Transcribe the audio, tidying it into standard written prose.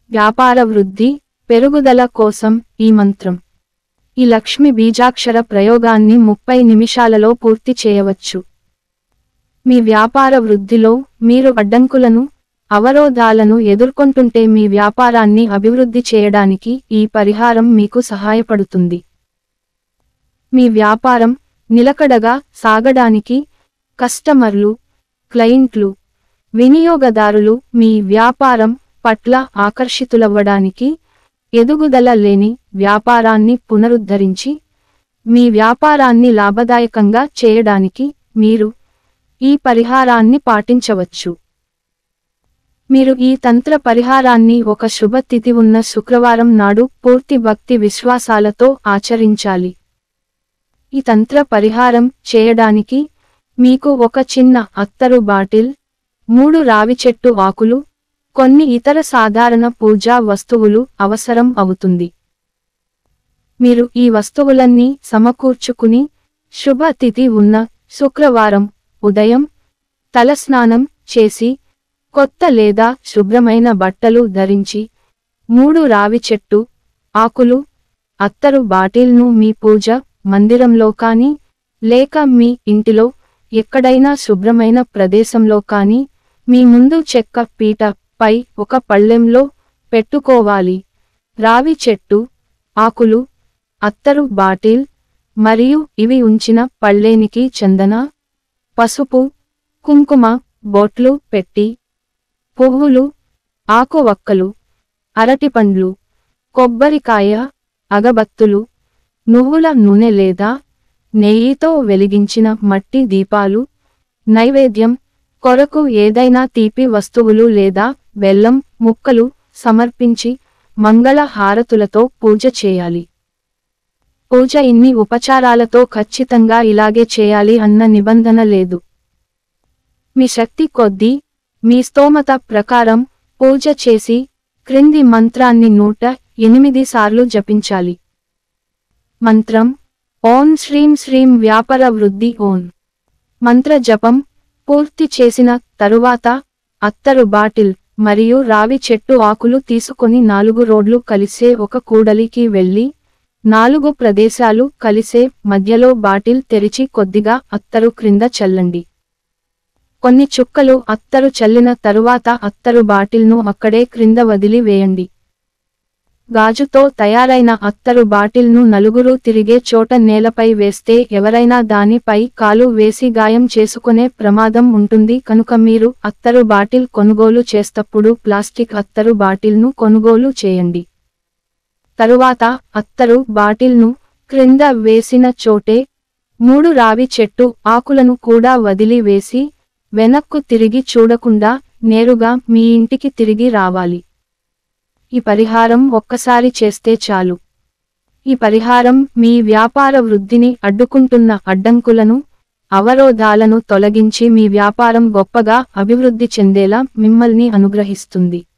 వ్యాపార వృద్ధి, పెరుగుదల కోసం ఈ మంత్రం. ఈ లక్ష్మి బీజాక్షర ప్రయోగాన్ని 30 నిమిషాలలో పూర్తి చేయవచ్చు. మీ వ్యాపార వృద్ధిలో మీరు అడ్డంకులను, అవరోధాలను ఎదుర్కొంటుంటే మీ వ్యాపారాన్ని అభివృద్ధి చేయడానికి ఈ పరిహారం మీకు సహాయపడుతుంది. మీ వ్యాపారం నిలకడగా సాగడానికి కస్టమర్లు, క్లయింట్లు, వినియోగదారులు మీ వ్యాపారం పట్ల ఆకర్షితులవ్వడానికి, ఎదుగుదల లేని వ్యాపారాన్ని పునరుద్ధరించి మీ వ్యాపారాన్ని లాభదాయకంగా చేయడానికి మీరు ఈ పరిహారాన్ని పాటించవచ్చు. మీరు ఈ తంత్ర పరిహారాన్ని ఒక శుభ తిథి ఉన్న శుక్రవారం నాడు పూర్తి భక్తి విశ్వాసాలతో ఆచరించాలి. ఈ తంత్ర పరిహారం చేయడానికి మీకు ఒక చిన్న అత్తరు బాటిల్, 3 రావి చెట్టు ఆకులు, కొన్ని ఇతర సాధారణ పూజా వస్తువులు అవసరం అవుతుంది. మీరు ఈ వస్తువులన్నీ సమకూర్చుకుని శుభ తిథి ఉన్న శుక్రవారం ఉదయం తలస్నానం చేసి, కొత్త లేదా శుభ్రమైన బట్టలు ధరించి 3 రావి చెట్టు ఆకులు, అత్తరు బాటిల్ను మీ పూజ మందిరంలో కానీ లేక మీ ఇంటిలో ఎక్కడైనా శుభ్రమైన ప్రదేశంలో కానీ మీ ముందు చెక్క పీట పై ఒక పళ్ళెంలో పెట్టుకోవాలి. రావి చెట్టు ఆకులు, అత్తరు బాటిల్ మరియు ఇవి ఉంచిన పళ్ళేనికి చందన, పసుపు, కుంకుమ బొట్లు పెట్టి, పువ్వులు, ఆకువక్కలు, అరటిపండ్లు, కొబ్బరికాయ, అగబత్తులు, నువ్వుల నూనె లేదా నెయ్యితో వెలిగించిన మట్టి దీపాలు, నైవేద్యం కొరకు ఏదైనా తీపి వస్తువులు లేదా బెల్లం ముక్కలు సమర్పించి మంగళ హారతులతో పూజ చేయాలి. పూజ ఇన్ని ఉపచారాలతో ఖచ్చితంగా ఇలాగే చేయాలి అన్న నిబంధన లేదు. మీ శక్తి కొద్దీ, మీ స్తోమత ప్రకారం పూజ చేసి క్రింది మంత్రాన్ని 108 సార్లు జపించాలి. మంత్రం: ఓం శ్రీం శ్రీం వ్యాపార వృద్ధి ఓం. మంత్ర జపం పూర్తి చేసిన తరువాత అత్తరు బాటిల్ మరియు రావి చెట్టు ఆకులు తీసుకొని 4 రోడ్లు కలిసే ఒక కూడలికి వెళ్ళి 4 ప్రదేశాలు కలిసే మధ్యలో బాటిల్ తెరిచి కొద్దిగా అత్తరు క్రింద చల్లండి. కొన్ని చుక్కలు అత్తరు చల్లిన తరువాత అత్తరు బాటిల్ను అక్కడే క్రింద వదిలి వేయండి. గాజుతో తయారైన అత్తరు బాటిల్ను 4 తిరిగే చోట నేలపై వేస్తే ఎవరైనా దానిపై కాలు వేసి గాయం చేసుకునే ప్రమాదం ఉంటుంది కనుక మీరు అత్తరు బాటిల్ కొనుగోలు చేస్తప్పుడు ప్లాస్టిక్ అత్తరు బాటిల్ను కొనుగోలు చేయండి. తరువాత అత్తరు బాటిల్ను క్రింద వేసిన చోటే 3 రావి చెట్టు ఆకులను కూడా వదిలి వేసి వెనక్కు తిరిగి చూడకుండా నేరుగా మీ ఇంటికి తిరిగి రావాలి. ఈ పరిహారం ఒక్కసారి చేస్తే చాలు. ఈ పరిహారం మీ వ్యాపార వృద్ధిని అడ్డుకుంటున్న అడ్డంకులను, అవరోధాలను తొలగించి మీ వ్యాపారం గొప్పగా అభివృద్ధి చెందేలా మిమ్మల్ని అనుగ్రహిస్తుంది.